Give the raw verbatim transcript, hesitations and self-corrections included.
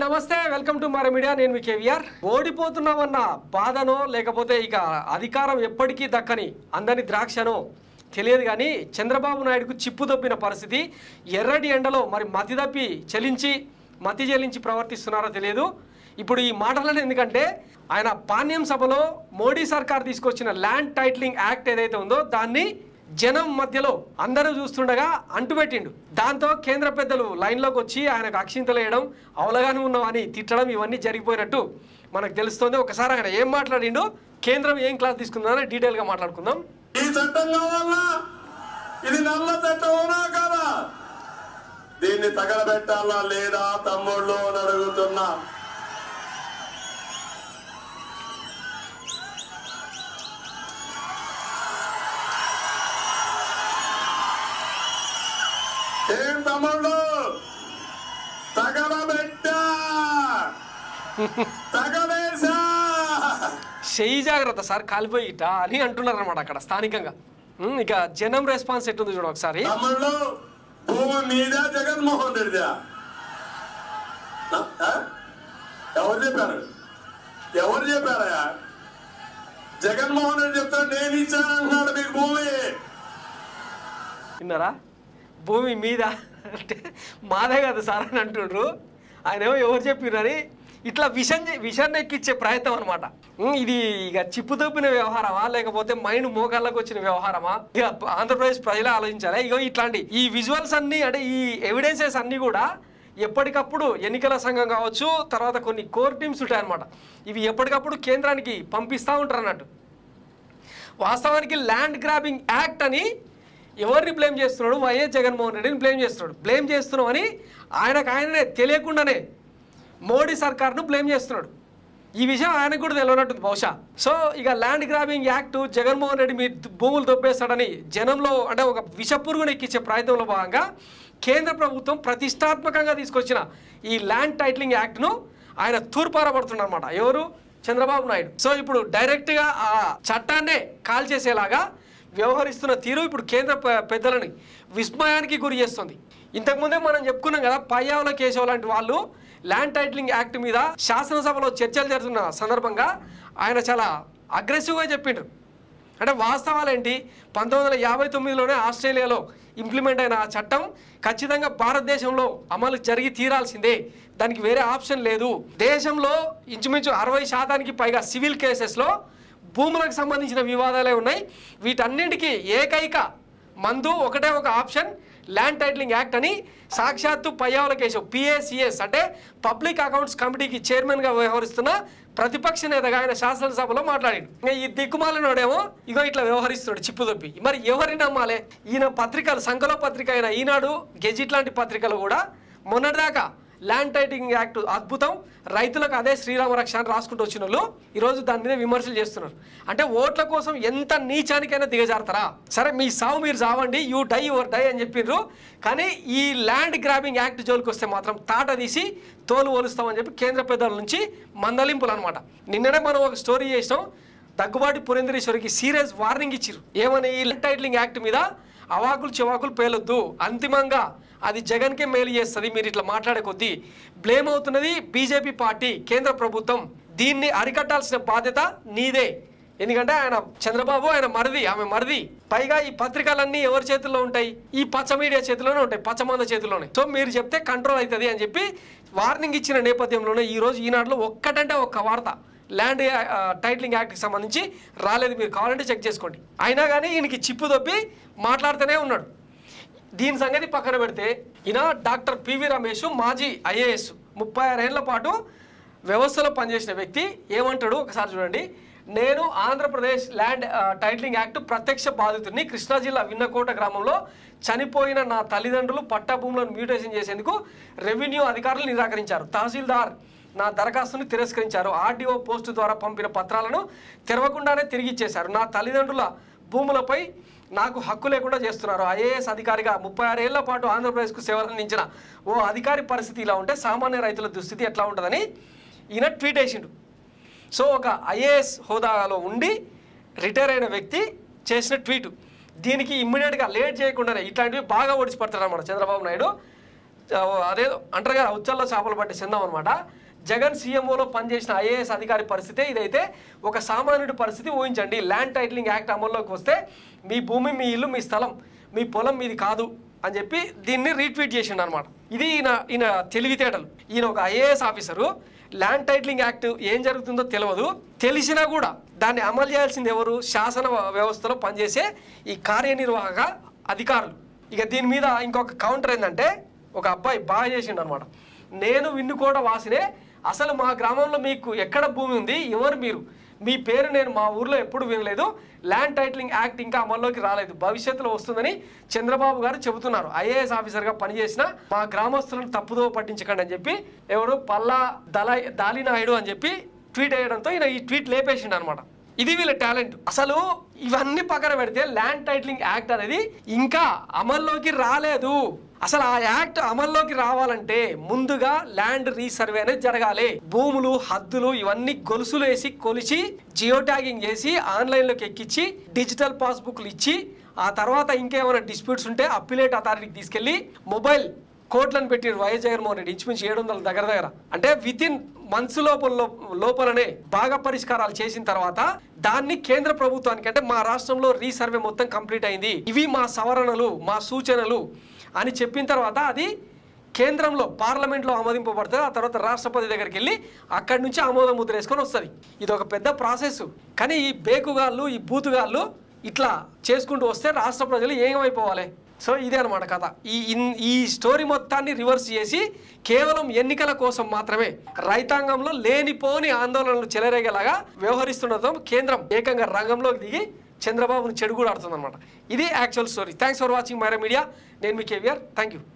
నమస్తే, welcome to మర media. నేను మీ కేవీఆర్. ఓడిపోతున్నామన్న బాధనో లేకపోతే ఇక అధికారం ఎప్పటికీ దక్కని అందని ద్రాక్షనో తెలియదు కానీ చంద్రబాబు నాయుడుకు చిప్పు దొబ్బిన పరిస్థితి. ఎర్రటి ఎండలో మరి మతి దప్పి చెలించి మతి చెలించి ప్రవర్తిస్తున్నారో తెలియదు. ఇప్పుడు ఈ మాటలను ఎందుకంటే ఆయన పాణ్యం సభలో మోడీ సర్కార్ తీసుకొచ్చిన ల్యాండ్ టైటిలింగ్ యాక్ట్ ఏదైతే ఉందో దాన్ని జనం మధ్యలో అందరూ చూస్తుండగా అంటుపెట్టిండు. దాంతో కేంద్ర పెద్దలు లైన్లోకి వచ్చి ఆయనకు అక్షింతలు వేయడం, అవలగానే ఉన్నామని తిట్టడం ఇవన్నీ జరిగిపోయినట్టు మనకు తెలుస్తుంది. ఒకసారి ఆయన ఏం మాట్లాడిండు, కేంద్రం ఏం క్లాస్ తీసుకుందని డీటెయిల్గా మాట్లాడుకుందాం. ఈ చట్టం కావాలా? ఇది నల్ల చట్టమా కదా? దీన్ని తగలబెట్టాలా లేదా తమ్ముళ్ళు అని అడుగుతున్నా. ఏం తమ్ముళ్ళు తగలబెట్టా తగలేసా చెయ్యి జాగ్రత్త సార్ కాలిపోయిట అని అంటున్నారు అనమాట అక్కడ స్థానికంగా. ఇక జనం రెస్పాన్స్ ఎట్టుంది చూడ ఒకసారి. తమ్ముళ్ళు భూమి మీద జగన్మోహన్ రెడ్డిదా? ఎవరు చెప్పారు? ఎవరు చెప్పారా? జగన్మోహన్ రెడ్డి చెప్తాడు నేను ఇచ్చానంటున్నాడు మీకు భూమి. విన్నారా? భూమి మీద అంటే మాదే కదా సార్ అని అంటుండ్రు. ఆయన ఏమో ఎవరు చెప్పిరని ఇట్లా విషన్ విషాన్ని ఎక్కించే ప్రయత్నం అనమాట. ఇది ఇక చిప్పు తప్పిన వ్యవహారమా లేకపోతే మైండ్ మోకాళ్ళకు వచ్చిన వ్యవహారమా? ఇక ఆంధ్రప్రదేశ్ ప్రజలే ఆలోచించాలి. ఇగో ఇట్లాంటి ఈ విజువల్స్ అన్నీ అంటే ఈ ఎవిడెన్సెస్ అన్నీ కూడా ఎప్పటికప్పుడు ఎన్నికల సంఘం కావచ్చు, తర్వాత కొన్ని కోర్ టీమ్స్ ఉంటాయన్నమాట. ఇవి ఎప్పటికప్పుడు కేంద్రానికి పంపిస్తూ ఉంటారు అన్నట్టు. వాస్తవానికి ల్యాండ్ గ్రాబింగ్ యాక్ట్ అని ఎవరిని బ్లేమ్ చేస్తున్నాడు? వైఎస్ జగన్మోహన్ రెడ్డిని బ్లేమ్ చేస్తున్నాడు. బ్లేమ్ చేస్తున్నాం అని ఆయనకు ఆయననే తెలియకుండానే మోడీ సర్కార్ను బ్లేమ్ చేస్తున్నాడు. ఈ విషయం ఆయనకు కూడా తెలియనట్టుంది బహుశా. సో ఇక land grabbing act Jaganmohan Reddy మీ భూములు దొబ్బేస్తాడని జనంలో అంటే ఒక విషపురుగును ఎక్కించే ప్రయత్నంలో భాగంగా కేంద్ర ప్రభుత్వం ప్రతిష్టాత్మకంగా తీసుకొచ్చిన ఈ ల్యాండ్ టైటిలింగ్ యాక్ట్ను ఆయన తూర్పారపడుతున్నాడు అనమాట. ఎవరు? చంద్రబాబు నాయుడు. సో ఇప్పుడు డైరెక్ట్గా ఆ చట్టాన్నే కాల్ చేసేలాగా వ్యవహరిస్తున్న తీరు ఇప్పుడు కేంద్ర పెద్దలని విస్మయానికి గురి చేస్తుంది. ఇంతకుముందే మనం చెప్పుకున్నాం కదా, పయ్యావుల కేశవ్ లాంటి వాళ్ళు ల్యాండ్ టైటిలింగ్ యాక్ట్ మీద శాసనసభలో చర్చలు జరుగుతున్న సందర్భంగా ఆయన చాలా అగ్రెసివ్గా చెప్పిండ్రు. అంటే వాస్తవాలు ఏంటి? పంతొమ్మిది వందల యాభై తొమ్మిదిలోనే ఆస్ట్రేలియాలో ఇంప్లిమెంట్ అయిన ఆ చట్టం ఖచ్చితంగా భారతదేశంలో అమలు జరిగి తీరాల్సిందే, దానికి వేరే ఆప్షన్ లేదు. దేశంలో ఇంచుమించు అరవై శాతానికి పైగా సివిల్ కేసెస్లో భూములకు సంబంధించిన వివాదాలే ఉన్నాయి. వీటన్నింటికి ఏకైక మందు ఒకటే ఒక ఆప్షన్ ల్యాండ్ టైటిలింగ్ యాక్ట్ అని సాక్షాత్తు పయ్యావుల కేశవ్ పిఏసిఎస్ అంటే పబ్లిక్ అకౌంట్స్ కమిటీకి చైర్మన్గా వ్యవహరిస్తున్న ప్రతిపక్ష నేతగా ఆయన శాసనసభలో మాట్లాడాడు. ఈ దిక్కుమాలినోడేమో ఇగో ఇట్లా వ్యవహరిస్తున్నాడు చిప్పు దొప్పి. మరి ఎవరిని నమ్మాలి? ఈయన పత్రికలు సంకల పత్రిక అయిన ఈనాడు, గెజిట్ లాంటి పత్రికలు కూడా మొన్నటిదాకా ల్యాండ్ టైటిలింగ్ యాక్ట్ అద్భుతం, రైతులకు అదే శ్రీరామ రక్ష అని రాసుకుంటూ వచ్చిన వాళ్ళు ఈరోజు దాని మీద విమర్శలు చేస్తున్నారు. అంటే ఓట్ల కోసం ఎంత నీచానికైనా దిగజారుతారా? సరే మీ సావు మీరు చావండి, యూ డై యువర్ డై అని చెప్పిండ్రు. కానీ ఈ ల్యాండ్ గ్రాబింగ్ యాక్ట్ జోలికి వస్తే మాత్రం తాట తీసి తోలు ఓలుస్తామని చెప్పి కేంద్ర పెద్దల నుంచి మందలింపులు అనమాట. నిన్ననే మనం ఒక స్టోరీ చేసినాం. దగ్గుబాటి పురేంద్రేశ్వరికి సీరియస్ వార్నింగ్ ఇచ్చిరు. ఏమని? ఈ ల్యాండ్ టైటిలింగ్ యాక్ట్ మీద అవాకులు చెవాకులు పేలొద్దు, అంతిమంగా అది జగన్కే మేలు చేస్తుంది. మీరు ఇట్లా మాట్లాడే కొద్దీ బ్లేమ్ అవుతున్నది బీజేపీ పార్టీ, కేంద్ర ప్రభుత్వం. దీన్ని అరికట్టాల్సిన బాధ్యత నీదే. ఎందుకంటే ఆయన చంద్రబాబు ఆయన మరిది, ఆమె మరిది. పైగా ఈ పత్రికలన్నీ ఎవరి చేతుల్లో ఉంటాయి? ఈ పచ్చ మీడియా చేతిలోనే ఉంటాయి, పచ్చమంద చేతుల్లోనే. సో మీరు చెప్తే కంట్రోల్ అవుతుంది అని చెప్పి వార్నింగ్ ఇచ్చిన నేపథ్యంలోనే ఈరోజు ఈనాడులో ఒక్కటంటే ఒక్క వార్త ల్యాండ్ టైటిలింగ్ యాక్ట్కి సంబంధించి రాలేదు. మీరు కావాలంటే చెక్ చేసుకోండి. అయినా కానీ ఈయనకి చిప్పు దొబ్బి మాట్లాడుతూనే ఉన్నాడు. దీని సంగతి పక్కన పెడితే ఈయన డాక్టర్ పివి రమేష్, మాజీ ఐఏఎస్, ముప్పై ఆరేళ్ల పాటు వ్యవస్థలో పనిచేసిన వ్యక్తి. ఏమంటాడు ఒకసారి చూడండి. నేను ఆంధ్రప్రదేశ్ ల్యాండ్ టైటిలింగ్ యాక్ట్ ప్రత్యక్ష బాధితుడిని. కృష్ణా జిల్లా విన్నకోట గ్రామంలో చనిపోయిన నా తల్లిదండ్రులు పట్టా భూములను మ్యూటేషన్ చేసేందుకు రెవెన్యూ అధికారులు నిరాకరించారు. తహసీల్దార్ నా దరఖాస్తును తిరస్కరించారు. ఆర్డీఓ పోస్టు ద్వారా పంపిన పత్రాలను తెరవకుండానే తిరిగి ఇచ్చేశారు. నా తల్లిదండ్రుల భూములపై నాకు హక్కు లేకుండా చేస్తున్నారు. ఐఏఎస్ అధికారిగా ముప్పై ఆరేళ్ల పాటు ఆంధ్రప్రదేశ్కు సేవలు అందించిన ఓ అధికారి పరిస్థితి ఇలా ఉంటే సామాన్య రైతుల దుస్థితి ఎట్లా ఉంటుందని ఈయన ట్వీట్ వేసిండు. సో ఒక ఐఏఎస్ హోదాలో ఉండి రిటైర్ అయిన వ్యక్తి చేసిన ట్వీట్. దీనికి ఇమ్మీడియట్గా లేట్ చేయకుండానే ఇట్లాంటివి బాగా ఓడిచి పడతారు అన్నమాట చంద్రబాబు నాయుడు. అదే అంటారు కదా ఉచ్చల్లో చేపలు పట్టి చెందాం అనమాట. జగన్ సీఎంఓలో పనిచేసిన ఐఏఎస్ అధికారి పరిస్థితే ఇదైతే. ఒక సామాన్యుడి పరిస్థితి ఊహించండి. ల్యాండ్ టైటిలింగ్ యాక్ట్ అమల్లోకి వస్తే మీ భూమి, మీ ఇల్లు, మీ స్థలం, మీ పొలం మీది కాదు అని చెప్పి దీన్ని రీట్వీట్ చేసిండు అనమాట. ఇది ఈయన ఈయన తెలివితేటలు. ఈయన ఒక IAS officer. Land titling act ఏం జరుగుతుందో తెలియదు, తెలిసినా కూడా దాన్ని అమలు చేయాల్సింది ఎవరు? శాసన వ్యవస్థలో పనిచేసే ఈ కార్యనిర్వాహక అధికారులు. ఇక దీని మీద ఇంకొక కౌంటర్ ఏంటంటే, ఒక అబ్బాయి బాగా చేసిండు అనమాట. నేను విన్నుకోట వాసినే, అసలు మా గ్రామంలో మీకు ఎక్కడ భూమి ఉంది, ఎవరు మీరు, మీ పేరు నేను మా ఊర్లో ఎప్పుడు వినలేదు, ల్యాండ్ టైటిలింగ్ యాక్ట్ ఇంకా అమల్లోకి రాలేదు, భవిష్యత్తులో వస్తుందని చంద్రబాబు గారు చెబుతున్నారు. ఐఏఎస్ ఆఫీసర్గా పనిచేసిన మా గ్రామస్తులను తప్పుదో పట్టించకండి అని చెప్పి ఎవరు పల్లా దళ దాలినాయుడు అని చెప్పి ట్వీట్ వేయడంతో ఈయన ఈ ట్వీట్ లేపేసిండు అనమాట. ఇది వీళ్ళ టాలెంట్. అసలు ఇవన్నీ పక్కన పెడితే ల్యాండ్ టైటిలింగ్ యాక్ట్ అనేది ఇంకా అమల్లోకి రాలేదు. అసలు ఆ యాక్ట్ అమల్లోకి రావాలంటే ముందుగా ల్యాండ్ రీసర్వే అనేది జరగాలి. భూములు, హద్దులు ఇవన్నీ గొలుసులు వేసి కొలిచి జియో ట్యాగింగ్ చేసి ఆన్లైన్లోకి ఎక్కించి డిజిటల్ పాస్బుక్లు ఇచ్చి ఆ తర్వాత ఇంకేమైనా డిస్ప్యూట్స్ ఉంటే అప్పిలేట్ అథారిటీకి తీసుకెళ్లి మొబైల్ కోట్లను పెట్టి వైఎస్ జగన్మోహన్ రెడ్డి ఇంచుమించు ఏడు వందల దగ్గర దగ్గర అంటే విత్ ఇన్ మంత్స్ లోపల లోపలనే బాగా పరిష్కారాలు చేసిన తర్వాత దాన్ని కేంద్ర ప్రభుత్వానికి అంటే మా రాష్ట్రంలో రీసర్వే మొత్తం కంప్లీట్ అయింది, ఇవి మా సవరణలు, మా సూచనలు అని చెప్పిన తర్వాత అది కేంద్రంలో పార్లమెంట్లో ఆమోదింపబడుతుంది. ఆ తర్వాత రాష్ట్రపతి దగ్గరికి వెళ్ళి అక్కడి నుంచి ఆమోద ముద్ర వేసుకొని వస్తుంది. ఇది ఒక పెద్ద ప్రాసెస్. కానీ ఈ బేకుగాళ్ళు, ఈ బూతుగాళ్ళు ఇట్లా చేసుకుంటూ వస్తే రాష్ట్ర ప్రజలు ఏమైపోవాలి? సో ఇదే అనమాట కథ. ఈ ఈ స్టోరీ మొత్తాన్ని రివర్స్ చేసి కేవలం ఎన్నికల కోసం మాత్రమే రైతాంగంలో లేనిపోని ఆందోళనలు చెలరేగేలాగా వ్యవహరిస్తుండటంతో కేంద్రం ఏకంగా రంగంలోకి దిగి చంద్రబాబును చెడు కూడా ఆడుతుంది అనమాట. ఇది actual story. Thanks for watching Myra Media. నేను మీ కేవీఆర్. Thank you.